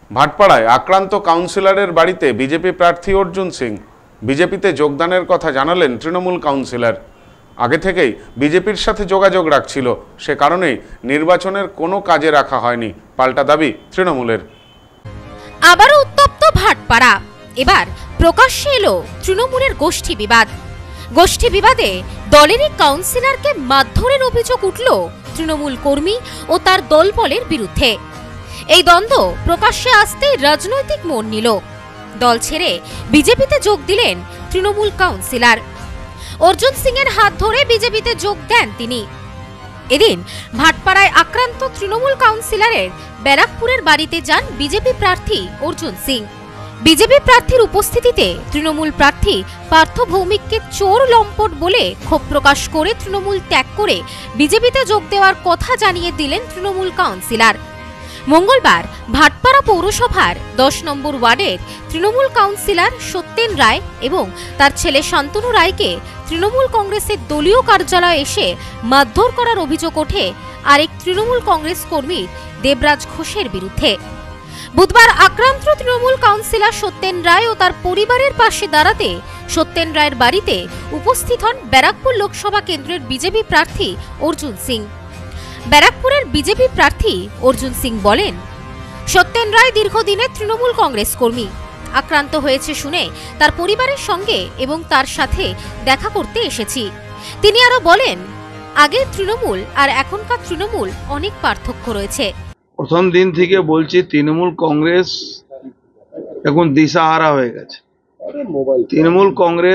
ভাটপাড়ায় আক্রান্ত কাউন্সিলরের বাড়িতে বিজেপি প্রার্থী অর্জুন সিং। বিজেপিতে যোগদানের কথা জানালেন তৃণমূল কাউন্সিলর। আগে থেকেই বিজেপির সাথে যোগাযোগ রাখছিল, সে কারণেই নির্বাচনের কোনো কাজে রাখা হয়নি, পাল্টা দাবি তৃণমূলের। আবারও উত্তপ্ত ভাটপাড়া। এবার প্রকাশ্যে এলো তৃণমূলের গোষ্ঠী বিবাদ। গোষ্ঠী বিবাদে দলেরই কাউন্সিলরকে মারধরের অভিযোগ উঠল তৃণমূল কর্মী ও তার দলবলের বিরুদ্ধে। এই দ্বন্দ্ব প্রকাশ্যে আসতেই রাজনৈতিক মোড় নিল। দল ছেড়ে বিজেপিতে যোগ দিলেন তৃণমূল কাউন্সিলর। অর্জুন সিং এর হাত ধরে বিজেপিতে যোগ দেন তিনি। এদিন ভাটপাড়ায় আক্রান্ত তৃণমূল কাউন্সিলরের ব্যারাকপুরের বাড়িতে যান বিজেপি প্রার্থী অর্জুন সিং। বিজেপি প্রার্থীর উপস্থিতিতে তৃণমূল প্রার্থী পার্থ ভৌমিককে চোর লম্পট বলে ক্ষোভ প্রকাশ করে তৃণমূল ত্যাগ করে বিজেপিতে যোগ দেওয়ার কথা জানিয়ে দিলেন তৃণমূল কাউন্সিলর। মঙ্গলবার ভাটপাড়া পৌরসভার 10 নম্বর ওয়ার্ডের তৃণমূল কাউন্সিলর সত্যেন রায় এবং তার ছেলে শান্তনু রায়কে তৃণমূল কংগ্রেসের দলীয় কার্যালয়ে এসে মারধর করার অভিযোগ ওঠে আরেক তৃণমূল কংগ্রেস কর্মী দেবরাজ ঘোষের বিরুদ্ধে। বুধবার আক্রান্ত তৃণমূল কাউন্সিলর সত্যেন রায় ও তার পরিবারের পাশে দাঁড়াতে সত্যেন রায়ের বাড়িতে উপস্থিত হন ব্যারাকপুর লোকসভা কেন্দ্রের বিজেপি প্রার্থী অর্জুন সিং। ব্যারাকপুরের বিজেপি প্রার্থী অর্জুন সিং বলেন, সত্যেন রায় দীর্ঘদিনের তৃণমূল কংগ্রেস কর্মী। আক্রান্ত হয়েছে শুনে তার পরিবারের সঙ্গে এবং তার সাথে দেখা করতে এসেছি। তিনি আরো বলেন, আগের তৃণমূল আর এখনকার তৃণমূল অনেক পার্থক্য রয়েছে। প্রথম দিন থেকে বলছি তৃণমূল কংগ্রেস এখন দিশাহারা হয়ে গেছে। তৃণমূল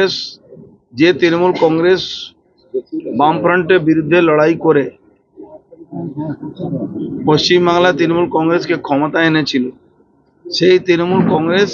কংগ্রেস বামফ্রন্টের বিরুদ্ধে লড়াই করে পশ্চিমবাংলা তৃণমূল কংগ্রেসকে ক্ষমতা এনেছিল, সেই তৃণমূল কংগ্রেস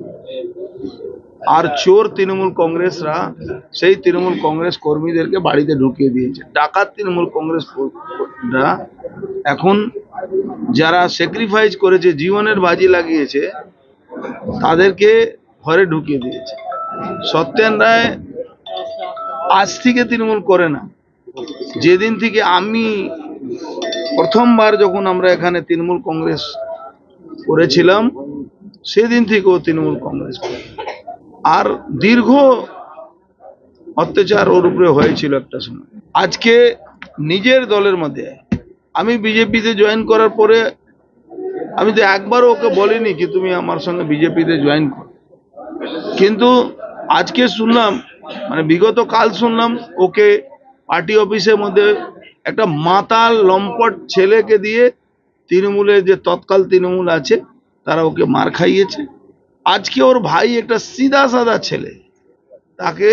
আর চোর তৃণমূল কংগ্রেসরা সেই তৃণমূল কংগ্রেস কর্মীদেরকে বাড়িতে ঢুকিয়ে দিয়েছে। ডাকাত তৃণমূল কংগ্রেসরা এখন যারা স্যাক্রিফাইস করেছে, জীবনের বাজি লাগিয়েছে, তাদেরকে ঘরে ঢুকিয়ে দিয়েছে। সত্যেন রায় আজ থেকে তৃণমূল করে না, যেদিন থেকে আমি প্রথমবার যখন আমরা এখানে তৃণমূল কংগ্রেস করেছিলাম সেদিন থেকেও তৃণমূল কংগ্রেস করে। আর দীর্ঘ অত্যাচার ওর উপরে হয়েছিল একটা সময়। আজকে নিজের দলের মধ্যে আমি বিজেপিতে জয়েন করার পরে আমি তো একবারও ওকে বলিনি কি তুমি আমার সঙ্গে বিজেপিতে জয়েন করো, কিন্তু আজকে শুনলাম, মানে বিগত কাল শুনলাম ওকে পার্টি অফিসের মধ্যে একটা মাতাল লম্পট ছেলেকে দিয়ে তৃণমূলের যে তৎকাল তৃণমূল আছে তারা ওকে মার খাইয়েছে। আজকে ওর ভাই একটা সিধা সাদা ছেলে, তাকে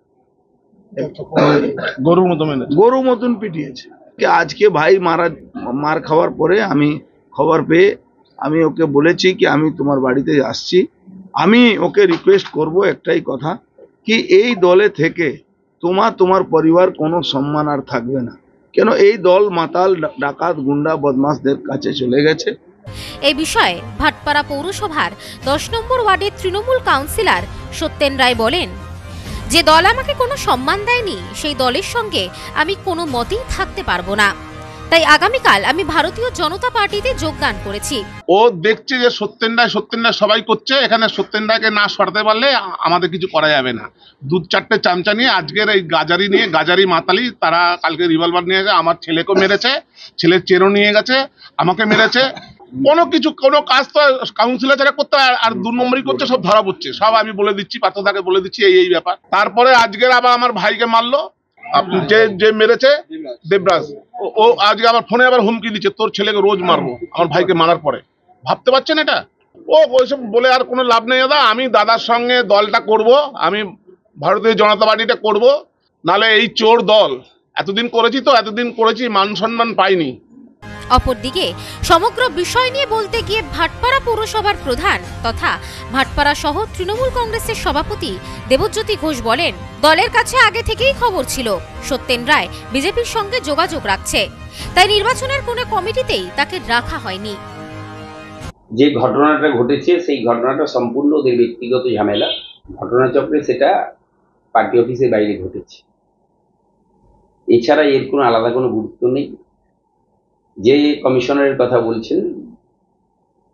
গরু মতন পিটিয়েছে। আজকে ভাই মার খাওয়ার পরে আমি খবর পেয়ে আমি ওকে বলেছি কি আমি তোমার বাড়িতে আসছি। আমি ওকে রিকোয়েস্ট করব একটাই কথা, কি এই দলে থেকে তোমার পরিবার কোনো সম্মান আর থাকবে না, কেন এই দল মাতাল ডাকাত গুন্ডা বদমাশদের কাছে চলে গেছে। এই বিষয়ে ভাটপাড়া পৌরসভার 10 নম্বর ওয়ার্ডের তৃণমূল কাউন্সিলর সত্যেন রায় বলেন, যে দল আমাকে কোনো সম্মান দেয়নি সেই দলের সঙ্গে আমি কোনো মতেই থাকতে পারবো না, তাই আগামীকাল আমি ভারতীয় জনতা পার্টিতে যোগদান করেছি। ও দেখছে যে সত্যেন রায় সবাই করছে, এখানে সত্যেন রায়কে না সরাতে পারলে আমাদের কিছু করা যাবে না। 2-4টে চামচা নিয়ে আজকের এই গাজারি মাতালি তারা কালকে রিভলভার নিয়ে গেছে, আমার ছেলেকেও মেরেছে, ছেলের চেনও নিয়ে গেছে, আমাকে মেরেছে। কোনো কাজ তো কাউন্সিলর যারা করতে আর 2 নম্বরই করছে, সব ধরা পড়ছে। সব আমি বলে দিচ্ছি, পার্থদাকে বলে দিচ্ছি এই ব্যাপার। তারপরে আজকের আবার আমার ভাইকে মারলো, যে মেরেছে দেবরাজ, ও আজকে আবার ফোনে আবার হুমকি দিচ্ছে তোর ছেলেকে রোজ মারবো আমার ভাইকে মারার পরে। ভাবতে পারছেন এটা? ওইসব বলে আর কোনো লাভ নেই দাদা। আমি দাদার সঙ্গে দলটা করব, আমি ভারতীয় জনতা পার্টিটা করব, নালে এই চোর দল এতদিন করেছি মান সম্মান পাইনি। অপরদিকে সমগ্র বিষয় নিয়ে বলতে গিয়ে ভাটপাড়া পৌরসভার প্রধান তথা ভাটপাড়া সহ তৃণমূল কংগ্রেসের সভাপতি দেবজ্যোতি ঘোষ বলেন, দলের কাছে আগে থেকেই খবর ছিল সত্যেন রায় বিজেপির সঙ্গে যোগাযোগ রাখছে, তাই নির্বাচনের কোনো কমিটিতেই তাকে রাখা হয়নি। যে ঘটনাটা ঘটেছে সেই ঘটনাটা সম্পূর্ণ ওদের ব্যক্তিগত ঝামেলা, ঘটনাচক্রে সেটা পার্টি অফিসের বাইরে ঘটেছে, এছাড়া এর কোনো আলাদা কোনো গুরুত্ব নেই। যে কমিশনারের কথা বলছেন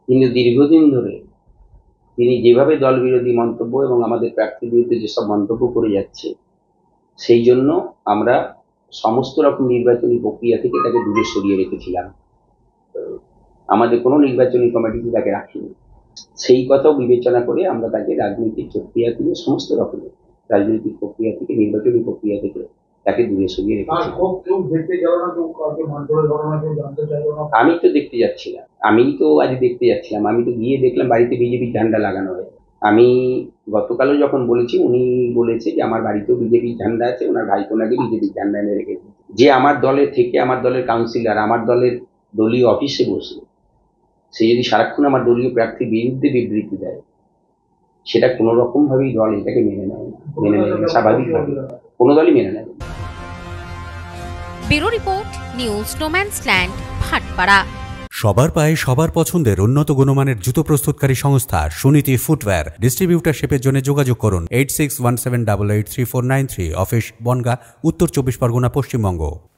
কিন্তু দীর্ঘদিন ধরে তিনি যেভাবে দল বিরোধী মন্তব্য এবং আমাদের প্রার্থীর বিরুদ্ধে যেসব মন্তব্য করে যাচ্ছে, সেই জন্য আমরা সমস্ত রকম নির্বাচনী প্রক্রিয়া থেকে তাকে দূরে সরিয়ে রেখেছিলাম। আমাদের কোনো নির্বাচনী কমিটিতে তাকে রাখিনি। সেই কথাও বিবেচনা করে আমরা তাকে রাজনৈতিক প্রক্রিয়া থেকে, সমস্ত রকমের রাজনৈতিক প্রক্রিয়া থেকে, নির্বাচনী প্রক্রিয়া থেকে তাকে দূরে সরিয়ে রেখেছি। আমি তো দেখতে যাচ্ছিলাম, আমি তো গিয়ে দেখলাম বাড়িতে বিজেপির ঝান্ডা লাগানো হয়েছে। আমি গতকালও যখন বলেছি, উনি বলেছে যে আমার বাড়িতেও বিজেপির ঝান্ডা আছে, ওনার ভাইপো নাকি বিজেপির ঝান্ডা এনে রেখেছে। যে আমার দলে থেকে, আমার দলের কাউন্সিলর, আমার দলের দলীয় অফিসে বসে সে যদি সারাক্ষণ আমার দলীয় প্রার্থীর বিরুদ্ধে বিবৃতি দেয়, সেটা কোনো রকম ভাবেই দল এটাকে মেনে নেয় না, স্বাভাবিকভাবে কোনো দলই মেনে নেয় না। Bureau report, news no man's land, Bhatpara. সবার পায়ে সবার পছন্দের উন্নত গুণমানের জুতো প্রস্তুতকারী সংস্থা সুনীতি ফুটওয়্যার। ডিস্ট্রিবিউটারশিপের জন্য যোগাযোগ করুন 8617883493, অফিস বনগাঁ, উত্তর 24 পরগনা, পশ্চিমবঙ্গ।